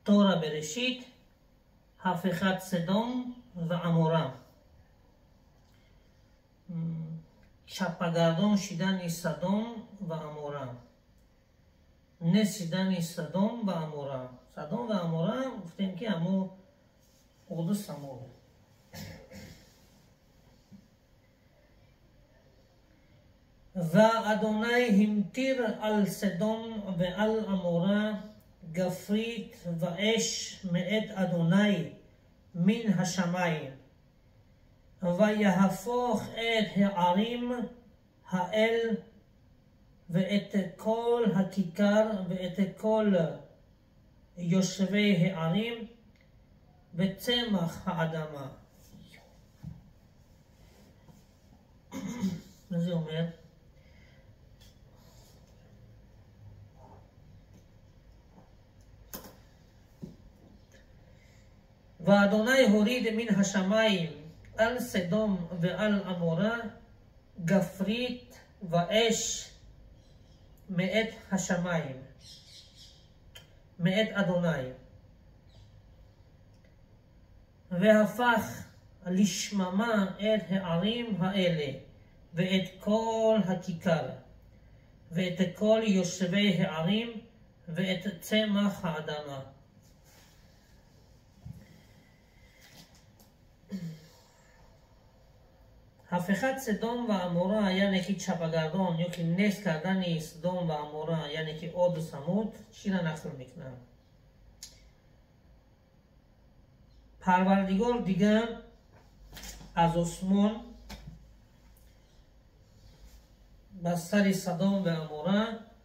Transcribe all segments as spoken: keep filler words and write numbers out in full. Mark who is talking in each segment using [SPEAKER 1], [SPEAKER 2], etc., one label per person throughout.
[SPEAKER 1] תורה בראשית, הפיכת סדום ועמורה. Шапагардон шидани Садом ва Амора. Не шидани Садом ва Амора. Садом ва Амора гуфтем ки ҳамо Оду Самуд. ва Адонай ҳимтир ал Садом ва ал Амора гафрит ва эш меэт Адонай мин ҳашамайм. ויהפוך את הערים האל ואת כל הכיכר ואת כל יושבי הערים בצמח האדמה. מה זה אומר? ואדוני הוריד מן השמיים על סדום ועל עמורה גפרית ואש מאת השמיים, מאת אדוני, והפך לשממה את הערים האלה ואת כל הכיכר ואת כל יושבי הערים ואת צמח האדמה. הפיכת סדום ועמורה یعنی که چپگردان یا که نس کردن سدوم و عمورا یعنی که عاد و ثمود چی را نقل میکنن؟ پروردگار دیگه از آسمان بر سر سدوم و عمورا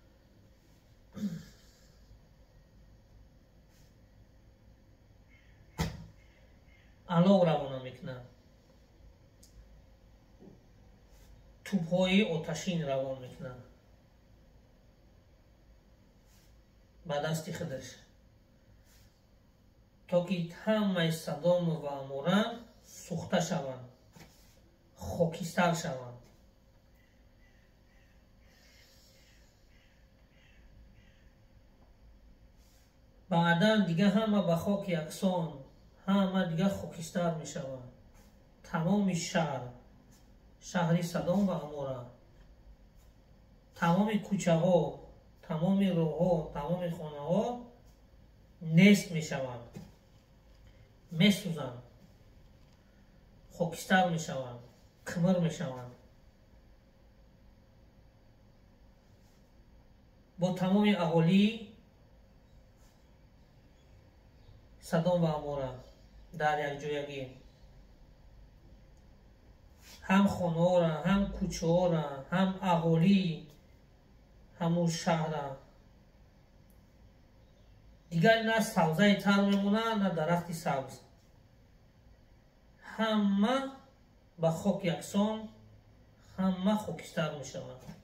[SPEAKER 1] علو روانه میکنن، توپ‌های آتشین روان میکنن با دست خودش تا که همه سدوم و عمورا سوخته شوند، خاکستر شوند. بعدا دیگه همه به خاک یکسان، همه دیگه خاکستر میشوند. تمام شهر شهری سدوم و عمورا، تمام کوچه ها، تمام راه ها، تمام خانه ها نست می شوند، می سوزند، خاکستر می شوند، کمر می شوند. با تمام اهالی سدوم و عمورا در یک جایگی، هم خانه ها را، هم کوچه ها را، هم اهالی همون شهر را دیگر نه سبزه تر میمونه نه درخت سبز، همه به خاک یکسان، همه خاکستر میشوند.